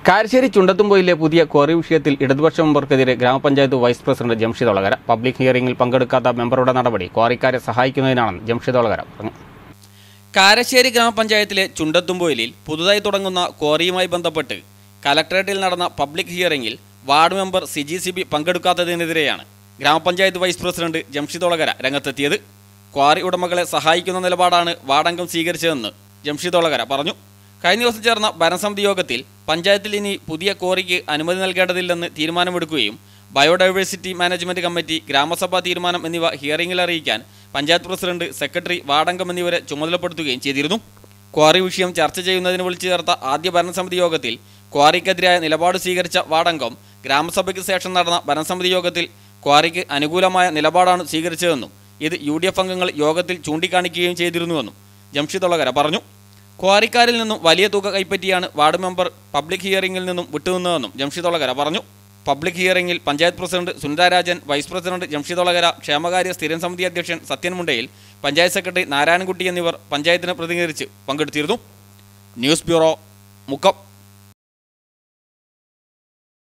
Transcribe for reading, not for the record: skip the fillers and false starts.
കാരശ്ശേരി ചുണ്ടത്തുംപൊയിലെ പുതിയ ക്വാറി വിഷയത്തിൽ ഇടതുപക്ഷ മെമ്പർക്കെതിരെ ഗ്രാമപഞ്ചായത്ത് vice president Jamshid Olakara public ഹിയറിംഗിൽ പങ്കെടുക്കാത്ത മെമ്പറുടെ നടപടി ക്വാറിക്കാരെ സഹായിക്കുന്നതിനാണെന്ന് ജംഷിദ് ഒളകര പറഞ്ഞു. കാരശ്ശേരി ഗ്രാമപഞ്ചായത്തിലെ ചുണ്ടത്തുംപൊയിലിൽ പുതുതായി തുടങ്ങുന്ന ക്വാറിയുമായി ബന്ധപ്പെട്ട് കലക്ടറേറ്റിൽ നടന്ന പബ്ലിക് ഹിയറിംഗിൽ വാർഡ് മെമ്പർ സിജി സിബി പങ്കെടുക്കാത്തതിനെതിരെയാണ് ഗ്രാമപഞ്ചായത്ത് വൈസ് പ്രസിഡന്റ് ജംഷിദ് ഒളകര രംഗത്തെത്തിയത്. ക്വാറി ഉടമകളെ സഹായിക്കുന്ന നിലപാടാണ് വാർഡംഗം സ്വീകരിച്ചതെന്ന് ജംഷിദ് ഒളകര പറഞ്ഞു. കഴിഞ്ഞ ദിവസം ചേർന്ന ഭരണസമിതി യോഗത്തിൽ പഞ്ചായത്തിൽ ഇനി പുതിയ ക്വാറിക്ക് അനുമതി നൽകേണ്ടതില്ലെന്ന് തീരുമാനമെടുക്കുകയും ബയോഡൈവേഴ്സിറ്റി മാനേജ്മെന്റ് കമ്മിറ്റി, ഗ്രാമസഭാ തീരുമാനം എന്നിവ ഹിയറിംഗിൽ അറിയിക്കാൻ പഞ്ചായത്ത് പ്രസിഡന്റ്, സെക്രട്ടറി, വാർഡംഗം എന്നിവരെ ചുമതലപ്പെടുത്തുകയും ചെയ്തിരുന്നു. ക്വാറി വിഷയം ചർച്ച ചെയ്യുന്നതിന് വിളിച്ചു ചേർത്ത ആദ്യ ഭരണസമിതി യോഗത്തിൽ ക്വാറിക്കെതിരായ നിലപാട് സ്വീകരിച്ച വാർഡംഗം ഗ്രാമസഭയ്ക്ക് ശേഷം നടന്ന ഭരണസമിതി യോഗത്തിൽ ക്വാറിക്ക് അനുകൂലമായ നിലപാടാണ് സ്വീകരിച്ചതെന്നും ഇത് UDF അംഗങ്ങൾ യോഗത്തിൽ ചൂണ്ടിക്കാണിക്കുകയും ചെയ്തിരുന്നുവെന്നും ജംഷിദ് ഒളകര പറഞ്ഞു. ക്വാറിക്കാരിൽ നിന്നും വലിയ തുക കൈപ്പറ്റിയാണ് വാർഡ് മെമ്പർ പബ്ലിക് ഹിയറിംഗിൽ നിന്നും വിട്ടുനിന്നതെന്നും ജംഷിദ് ഒളകര പറഞ്ഞു. പബ്ലിക് ഹിയറിംഗിൽ panchayat president Sunitha Rajan, vice president Jamshid Olakara, ക്ഷേമകാര്യ സ്ഥിരം സമിതി അധ്യക്ഷൻ സത്യൻ മുണ്ടയിൽ, പഞ്ചായത്ത് സെക്രട്ടറി നാരായണൻകുട്ടി എന്നിവർ പഞ്ചായത്തിനെ പ്രതിനിധീകരിച്ച് പങ്കെടുത്തിരുന്നു. News bureau, Mukkam.